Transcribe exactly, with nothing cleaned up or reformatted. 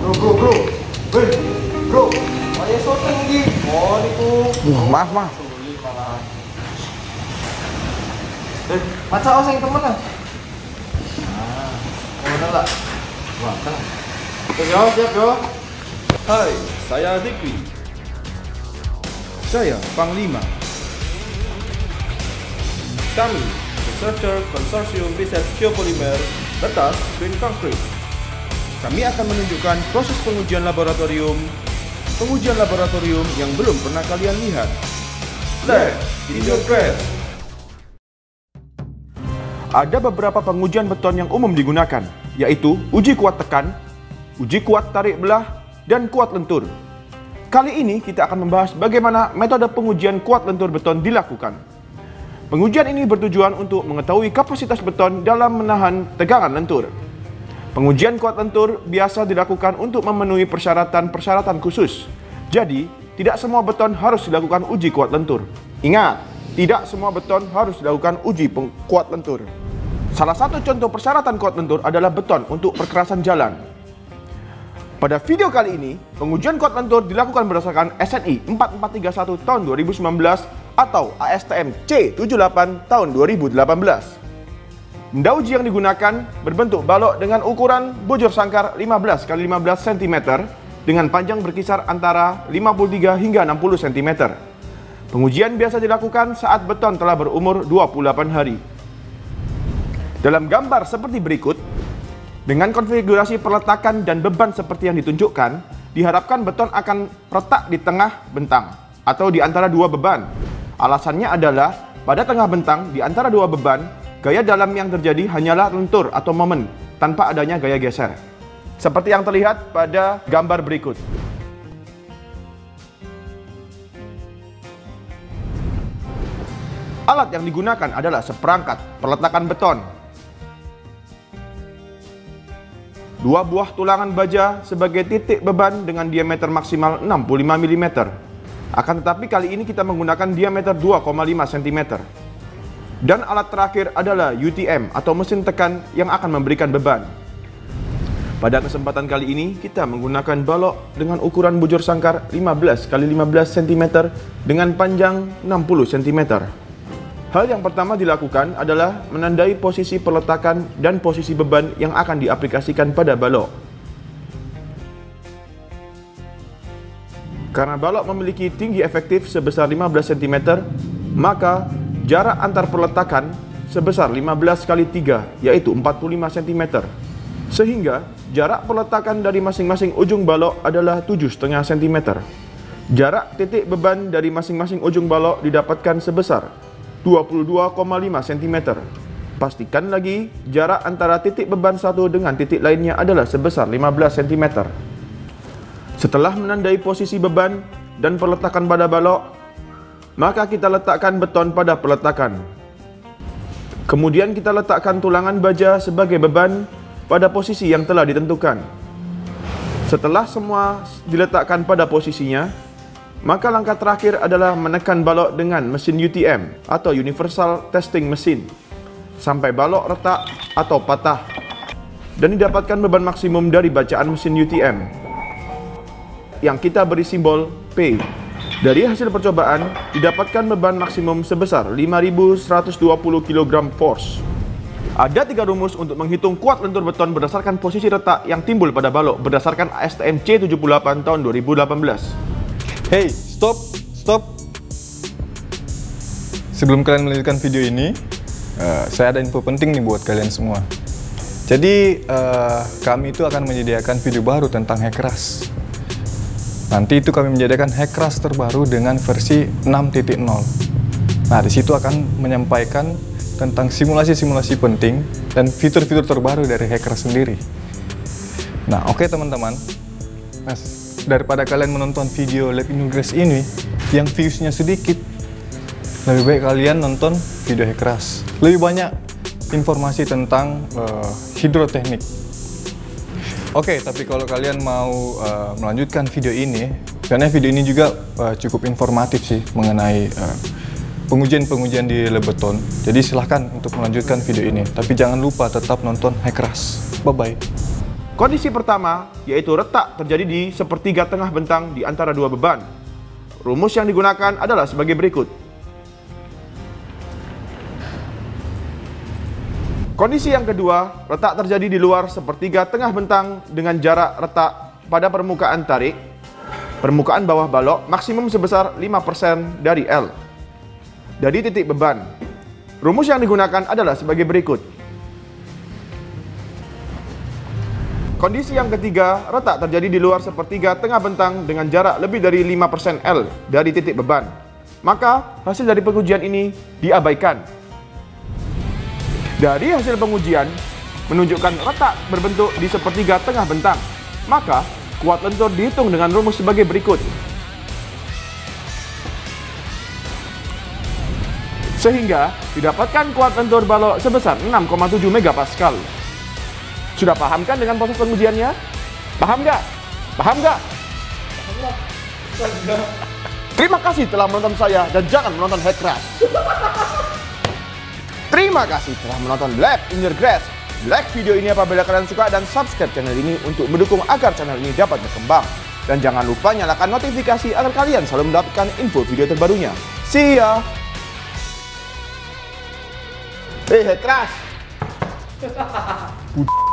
Bro, bro, bro. Hei, bro. Ayah shooting lagi. Oh, niku. Uh, maaf, maaf. Sulit malahan. Eh, maca oh sing temen ah. Nah, mana lah? Wah, kan. Yo, siap yo. Hai, saya Dikwi. Saya Panglima. Kami, Researcher Konsorsium Riset Geopolimer Betas Green Concrete. Kami akan menunjukkan proses pengujian laboratorium, pengujian laboratorium yang belum pernah kalian lihat. Let's integrate. Ada beberapa pengujian beton yang umum digunakan, yaitu uji kuat tekan, uji kuat tarik belah, dan kuat lentur. Kali ini kita akan membahas bagaimana metode pengujian kuat lentur beton dilakukan. Pengujian ini bertujuan untuk mengetahui kapasitas beton dalam menahan tegangan lentur. Pengujian kuat lentur biasa dilakukan untuk memenuhi persyaratan-persyaratan khusus. Jadi, tidak semua beton harus dilakukan uji kuat lentur. Ingat, tidak semua beton harus dilakukan uji kuat lentur. Salah satu contoh persyaratan kuat lentur adalah beton untuk perkerasan jalan. Pada video kali ini, pengujian kuat lentur dilakukan berdasarkan S N I empat empat tiga satu tahun dua ribu sembilan belas atau A S T M C tujuh delapan tahun dua ribu delapan belas. Benda uji yang digunakan berbentuk balok dengan ukuran bujur sangkar lima belas kali lima belas sentimeter dengan panjang berkisar antara lima puluh tiga hingga enam puluh sentimeter. Pengujian biasa dilakukan saat beton telah berumur dua puluh delapan hari. Dalam gambar seperti berikut, dengan konfigurasi peletakan dan beban seperti yang ditunjukkan, diharapkan beton akan retak di tengah bentang atau di antara dua beban. Alasannya adalah pada tengah bentang di antara dua beban, gaya dalam yang terjadi hanyalah lentur atau momen tanpa adanya gaya geser. Seperti yang terlihat pada gambar berikut. Alat yang digunakan adalah seperangkat peletakan beton. Dua buah tulangan baja sebagai titik beban dengan diameter maksimal enam puluh lima milimeter. Akan tetapi kali ini kita menggunakan diameter dua koma lima sentimeter. Dan alat terakhir adalah U T M atau mesin tekan yang akan memberikan beban. Pada kesempatan kali ini kita menggunakan balok dengan ukuran bujur sangkar lima belas kali lima belas sentimeter dengan panjang enam puluh sentimeter. Hal yang pertama dilakukan adalah menandai posisi peletakan dan posisi beban yang akan diaplikasikan pada balok. Karena balok memiliki tinggi efektif sebesar lima belas sentimeter, maka jarak antar peletakan sebesar lima belas kali tiga, yaitu empat puluh lima sentimeter. Sehingga jarak peletakan dari masing-masing ujung balok adalah tujuh koma lima sentimeter. Jarak titik beban dari masing-masing ujung balok didapatkan sebesar dua puluh dua koma lima sentimeter. Pastikan lagi jarak antara titik beban satu dengan titik lainnya adalah sebesar lima belas sentimeter. Setelah menandai posisi beban dan peletakan pada balok, maka kita letakkan beton pada peletakan. Kemudian kita letakkan tulangan baja sebagai beban pada posisi yang telah ditentukan. Setelah semua diletakkan pada posisinya, maka langkah terakhir adalah menekan balok dengan mesin U T M atau Universal Testing Machine sampai balok retak atau patah dan didapatkan beban maksimum dari bacaan mesin U T M yang kita beri simbol P. Dari hasil percobaan didapatkan beban maksimum sebesar lima ribu seratus dua puluh kilogram force. Ada tiga rumus untuk menghitung kuat lentur beton berdasarkan posisi retak yang timbul pada balok berdasarkan A S T M C tujuh puluh delapan tahun dua ribu delapan belas. Hey, stop, stop. Sebelum kalian melanjutkan video ini, uh, saya ada info penting nih buat kalian semua. Jadi, uh, kami itu akan menyediakan video baru tentang Hackrush. Nanti itu kami menyediakan Hackrush terbaru dengan versi enam titik nol. Nah, di situ akan menyampaikan tentang simulasi-simulasi penting dan fitur-fitur terbaru dari Hackrush sendiri. Nah, oke okay, teman-teman. Nah, daripada kalian menonton video Lab Inugres ini yang viewsnya sedikit, lebih baik kalian nonton video Hackrush. Lebih banyak informasi tentang uh, hidroteknik. Oke, okay, tapi kalau kalian mau uh, melanjutkan video ini, karena video ini juga uh, cukup informatif sih mengenai pengujian-pengujian uh, di lab beton. Jadi silahkan untuk melanjutkan video ini. Tapi jangan lupa tetap nonton Hackrush. Bye-bye. Kondisi pertama, yaitu retak terjadi di sepertiga tengah bentang di antara dua beban. Rumus yang digunakan adalah sebagai berikut. Kondisi yang kedua, retak terjadi di luar sepertiga tengah bentang dengan jarak retak pada permukaan tarik, permukaan bawah balok maksimum sebesar lima persen dari L, dari titik beban. Rumus yang digunakan adalah sebagai berikut. Kondisi yang ketiga, retak terjadi di luar sepertiga tengah bentang dengan jarak lebih dari lima persen L dari titik beban. Maka, hasil dari pengujian ini diabaikan. Dari hasil pengujian, menunjukkan retak berbentuk di sepertiga tengah bentang. Maka, kuat lentur dihitung dengan rumus sebagai berikut. Sehingga, didapatkan kuat lentur balok sebesar enam koma tujuh megapascal. Sudah paham kan dengan proses pengujiannya? Paham nggak? Paham nggak? Terima kasih telah menonton saya dan jangan menonton Hackcrash. Terima kasih telah menonton Black in Your Grass. Like video ini apabila kalian suka dan subscribe channel ini untuk mendukung agar channel ini dapat berkembang. Dan jangan lupa nyalakan notifikasi agar kalian selalu mendapatkan info video terbarunya. See ya! Hey Hackcrash!